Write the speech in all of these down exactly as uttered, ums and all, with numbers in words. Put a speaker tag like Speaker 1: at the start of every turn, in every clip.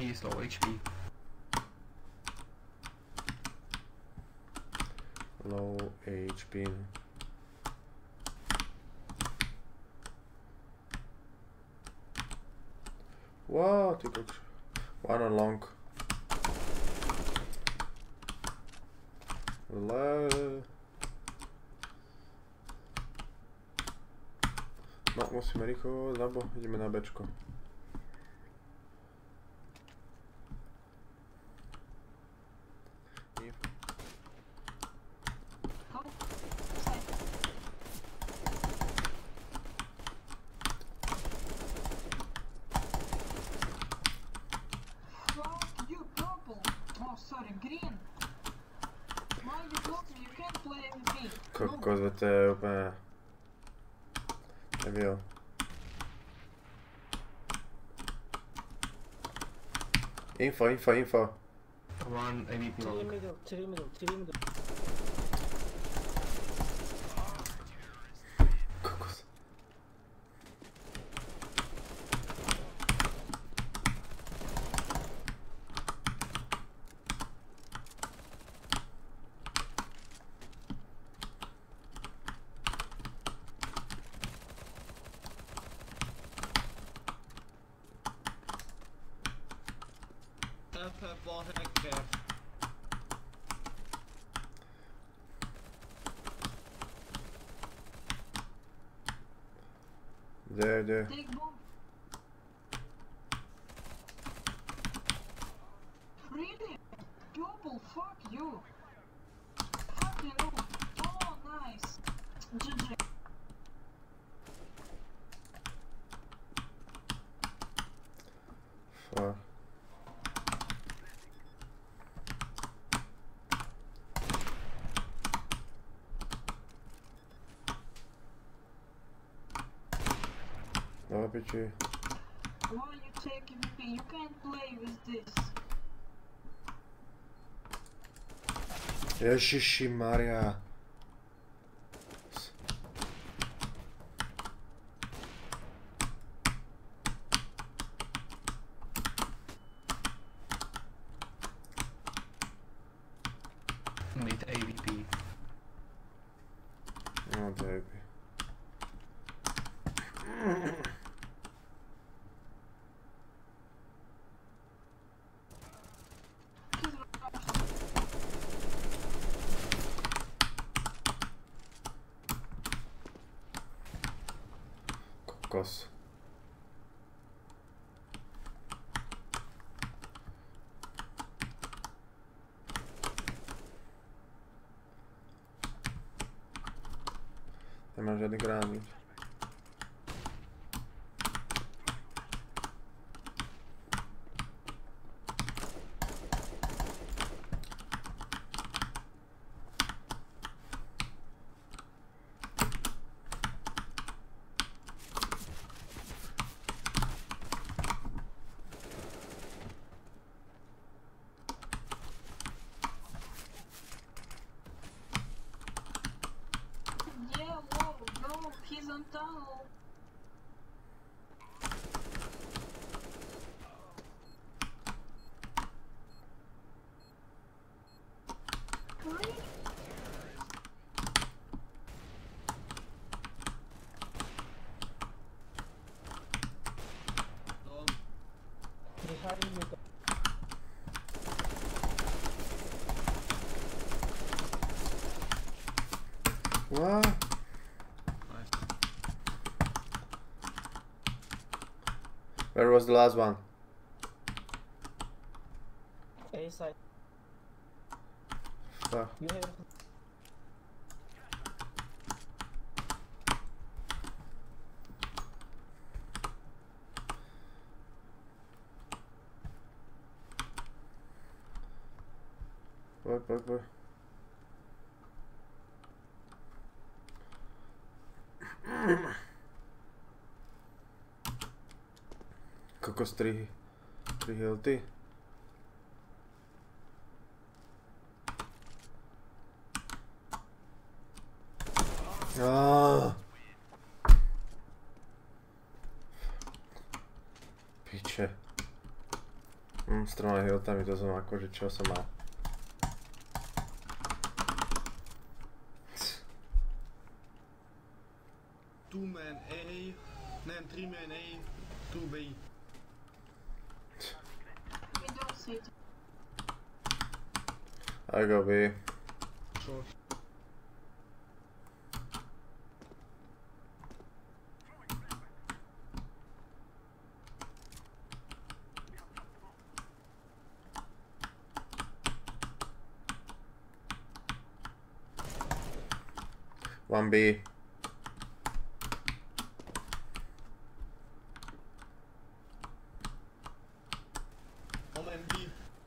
Speaker 1: He is low H P.
Speaker 2: Low H P. What? You could one along. Le... No, musíme rýchlo, lebo ideme na bečko. Kokos, to je úplně... Nebyl. Info, info, info.
Speaker 1: One A V P long.
Speaker 3: middle, three middle, three middle.
Speaker 2: Kokos. There, there.
Speaker 4: Take bomb. Really? Double, fuck you. Fuck you. Oh, nice. G G.
Speaker 2: Fuck. Давай печи.
Speaker 4: Why you take A V P? You can't play with this.
Speaker 2: Ježiši Maria.
Speaker 1: Mid A V P.
Speaker 2: No, to je Kokos. Nemám žádný granát.
Speaker 4: Yeah, whoa, no, he's on tunnel. Really?
Speaker 3: Behind middle.
Speaker 2: What?
Speaker 1: Nice.
Speaker 2: Where was the last one?
Speaker 3: A side.
Speaker 2: Fuck.
Speaker 3: You have.
Speaker 2: Pojď, pojď, pojď. Kokos tri, tri hilty. Ah. Piče. Mm, s troma hiltami to som akože čo som mal.
Speaker 5: Two man A, nem three man A, two B.
Speaker 4: Middle city.
Speaker 2: I go B.
Speaker 5: Short.
Speaker 2: One B.
Speaker 5: One man B.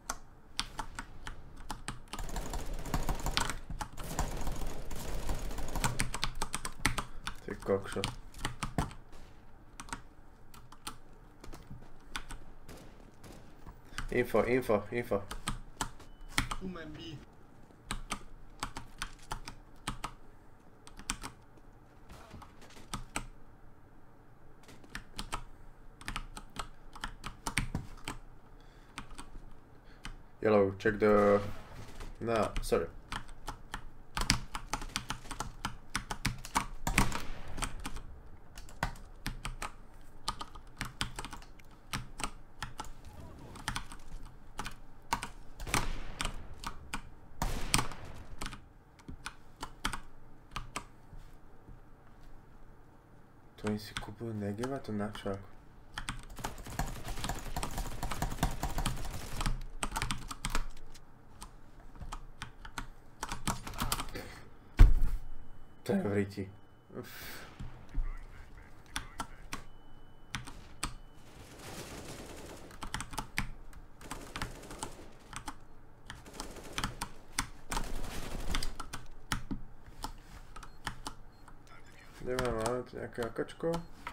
Speaker 2: Ty kokšo. Info, info, info.
Speaker 5: Two man B.
Speaker 2: Yellow, check the... No, sorry. To oni si kupujú Negeva, to na čo ako? To je v riti. Ideme, máme tu nejaké akačko.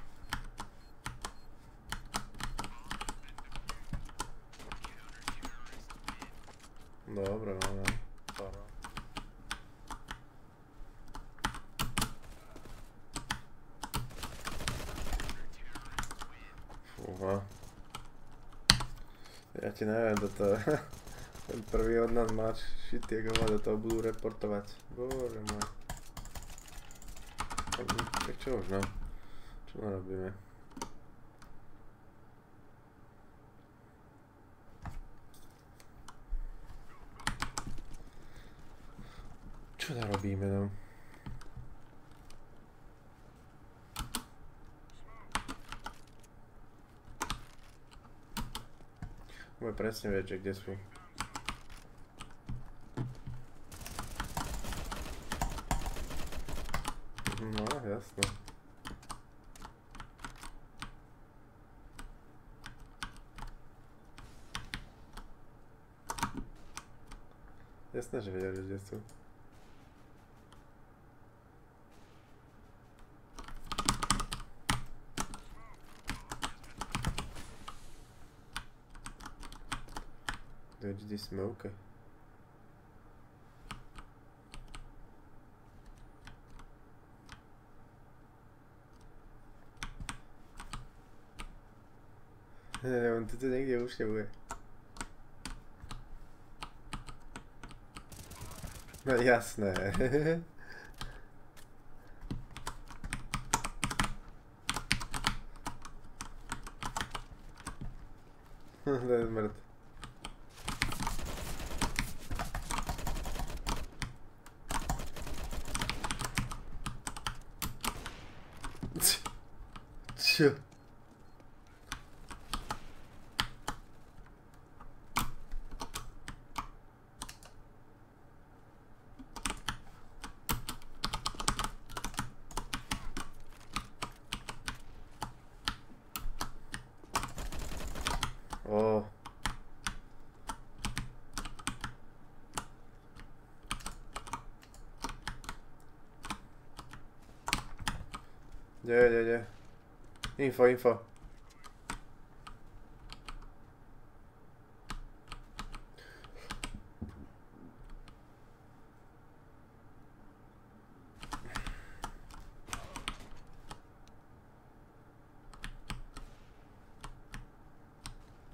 Speaker 2: Dobre, máme. Fúha. Ja ti neviem, toto ten prvý od nás máč šitý, ako ma do toho budú reportovať. Bože môj. Tak čo už no? Čo narobíme? Čo narobíme no? Môj presne vie, že kde sú. No, jasno. Jasné, že vedeli, kde sú. Dojde di smoke. Ne, on tu někde už nebude. No jasné. To je zmrt. Čo? O. Kde, kde, kde? Info, info.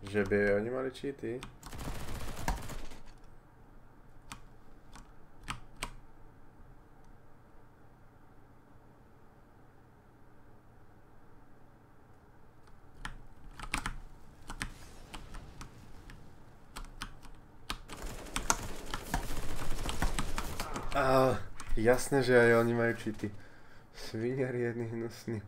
Speaker 2: Že by oni mali cheaty? Á, jasné, že aj oni majú cheaty. Sviniari jedni hnusní.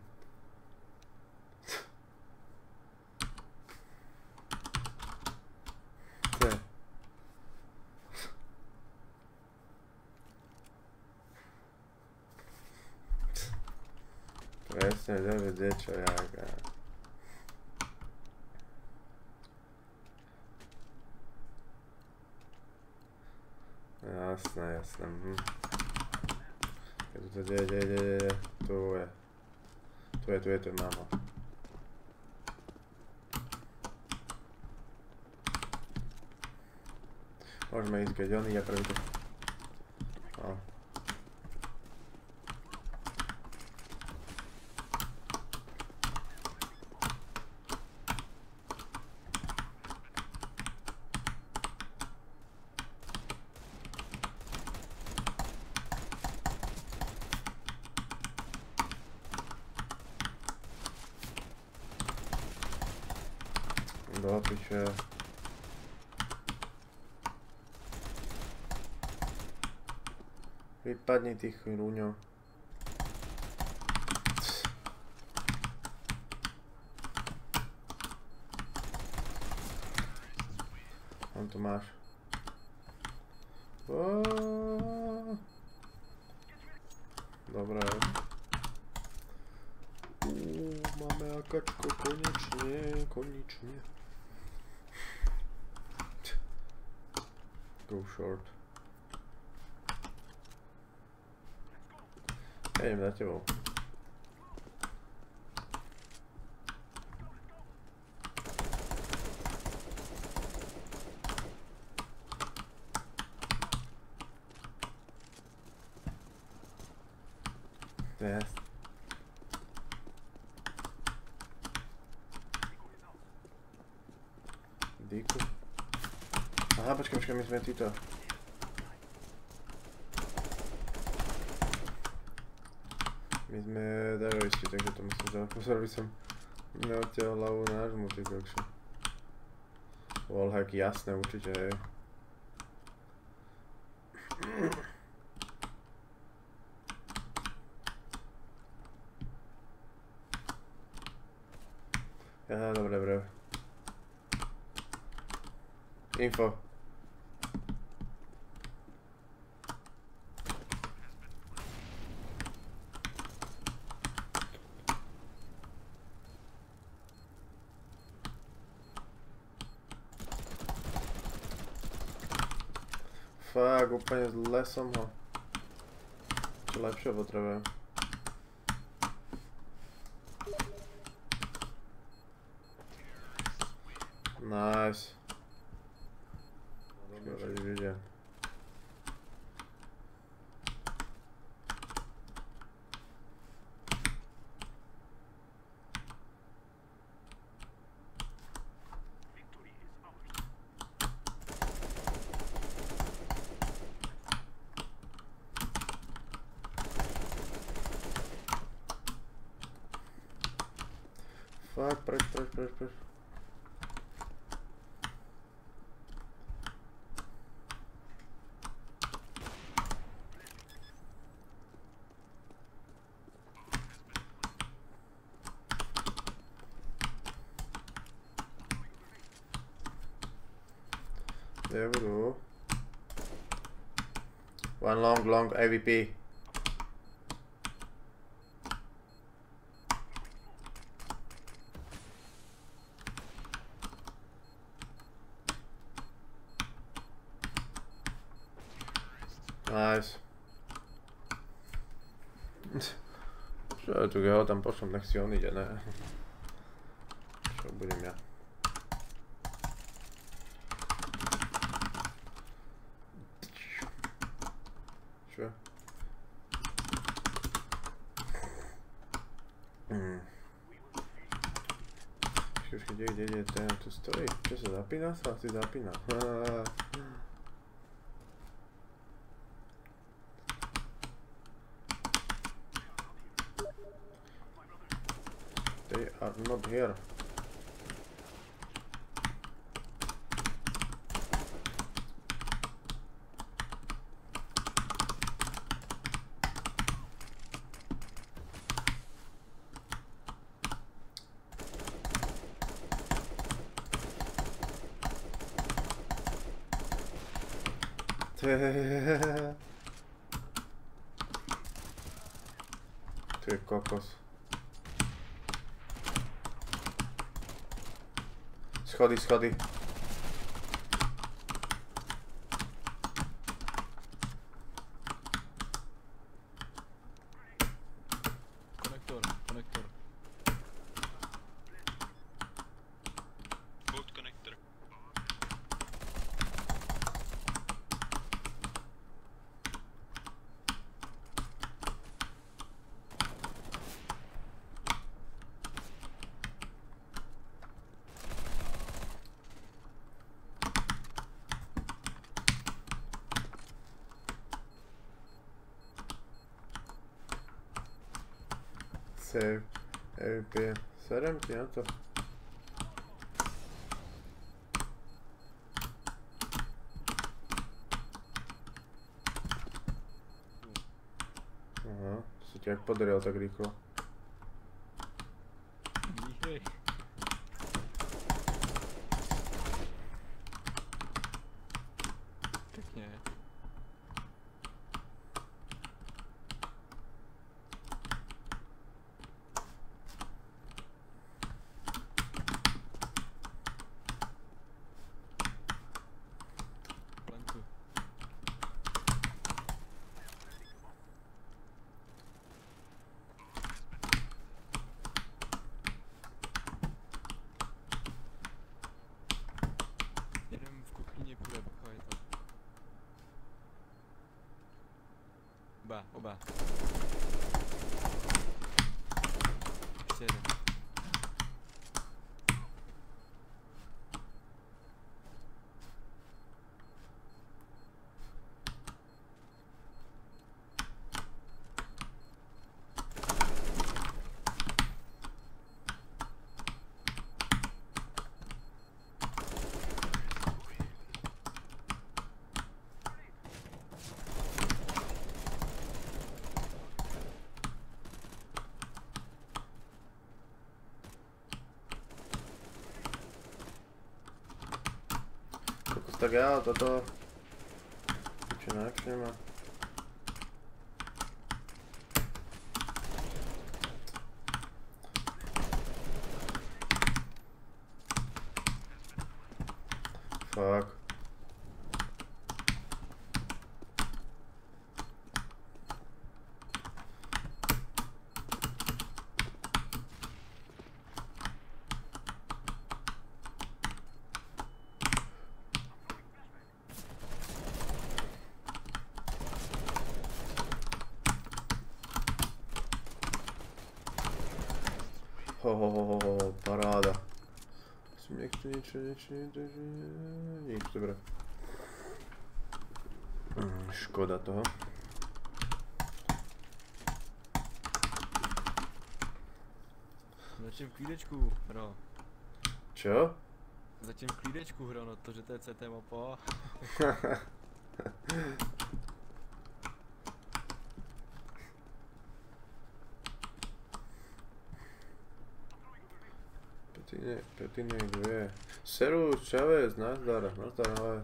Speaker 2: To je. Presne, že vedie čo jak. A... Jasné, jasné. Hm. Je to deje, deje, deje, tu je. Tu je, tu je, tu je, mám ho. Môžeme ísť, keď on ide prvý tu. No. Do piče. Vypadni tých rúňov. On tu máš. Oooo. Dobre. Uuu, máme akačko, konečne, konečne. Go short. Ja idem za tebou. Yes. Díku. Aha, počkaj, počkaj, my sme títo. My sme teroristi, takže to musím dať pozor, aby som neodtiaľ hlavu nážmu, ty kokši. Wallhack, jasné, určite, hej. Aha, dobre, dobre. Info. Fakt, úplne zle som ho. Čo lepšie potrebujem. Nice. Dobre, vidia. Fuck, preč, preč, preč, preč. There we go. One long, long A V P. Nice. Čo, tu ho tam pošlom, nech si on ide, ne? Čo budem ja? Čo? Mm. Počkej, Ide, ide, ide, ten tu stojí. Čo sa zapína sa? Asi zapína. They are not here. Ty kokos. Schody, schody.
Speaker 6: Konektor, konektor.
Speaker 7: Both connector.
Speaker 2: Save. E V P. Serem ti na to. Aha, to sa ti jak podarilo tak rýchlo.
Speaker 6: Výhry. Pěkně. Plentu. Jeden v kuchyni půjde, bacha, je to. Oba, oba. Ještě jeden.
Speaker 2: Kokos, tak já toto... Čo nevšimne. Fuck. Ho, ho, ho, ho, ho, paráda. Musím niečo, niečo, niečo, niečo, nič, dobre. Mm, škoda toho.
Speaker 6: Zatím v klídečku, hro.
Speaker 2: Čo?
Speaker 6: Zatím v klídečku, hro, no to, že to je C T mapa.
Speaker 2: Petinek, petinek dvě. Seru, Čavez, nazdar, nazdar, ale.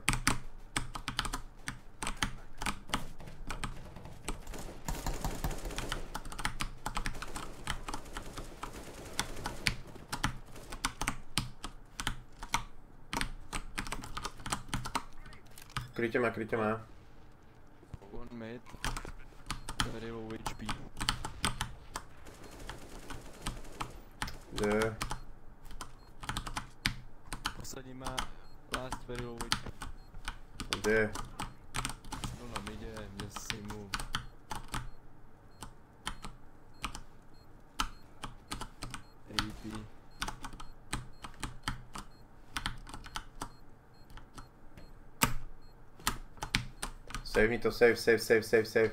Speaker 2: Krytě má, krytě má.
Speaker 6: One mid. Very low H P.
Speaker 2: Kde?
Speaker 6: Poslední má last very low H P.
Speaker 2: Kde?
Speaker 6: No na midě, mě si mu. A V P.
Speaker 2: Save mi to, save, save, save, save, save.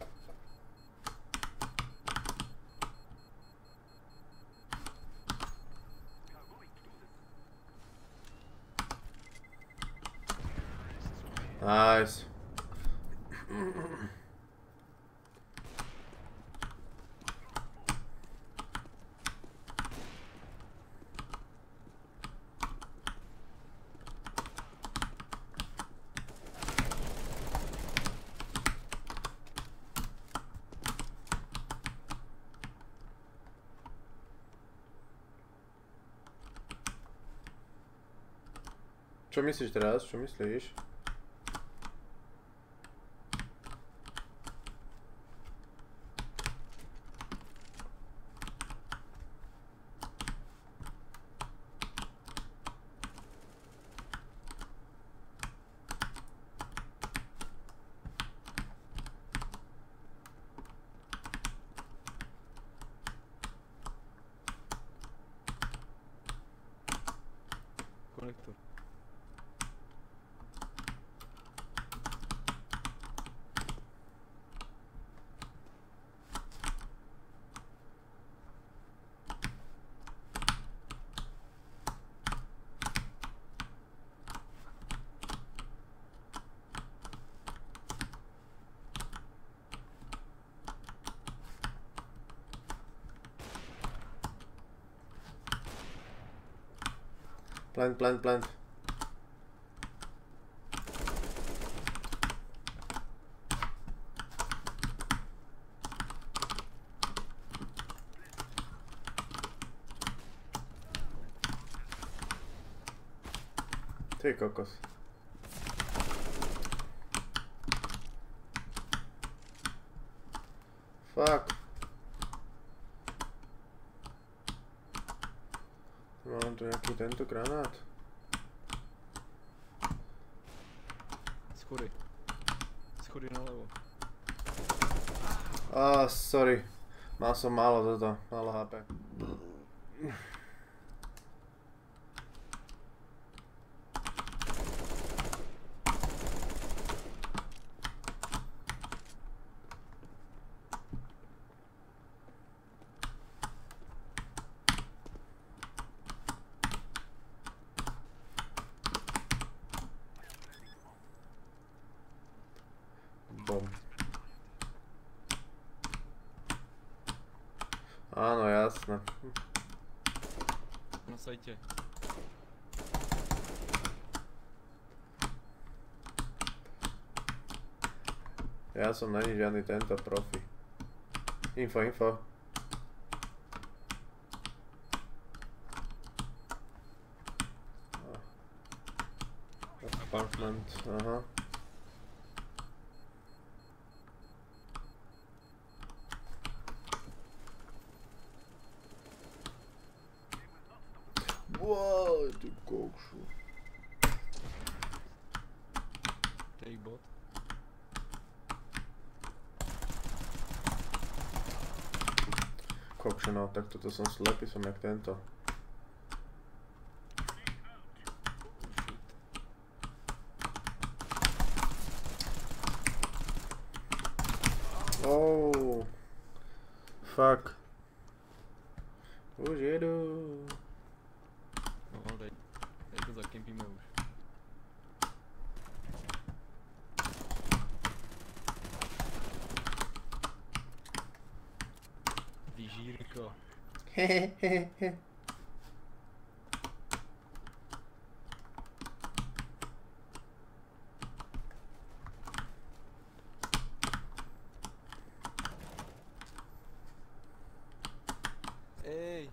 Speaker 2: Nice. Čo myslíš teraz? Čo myslíš?
Speaker 6: Konektor.
Speaker 2: Plant, plant, plant. Ty kokos. Fuck. Mám tu nějaký tento granát.
Speaker 6: Schody. Schody nalevo.
Speaker 2: Ah, sorry. Mal som málo toto, málo há pé. Bom. Áno, jasné.
Speaker 6: Na sajte.
Speaker 2: Ja som není žiadny tento profi. Info, info. Apartment, aha. Wow, ty kokšu.
Speaker 6: Take bot.
Speaker 2: Kokšu, no, tak toto som slepý, som jak tento. Oh, fuck. Už jedu.
Speaker 6: No, dej. Dej to zakempíme už. Vyžírko.
Speaker 2: Hehehehe.
Speaker 6: Ej.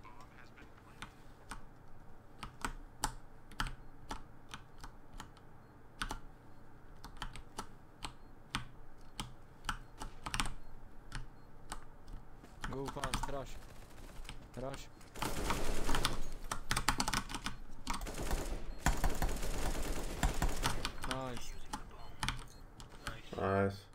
Speaker 6: Go fast, rush. Rush. Nice.
Speaker 2: Nice.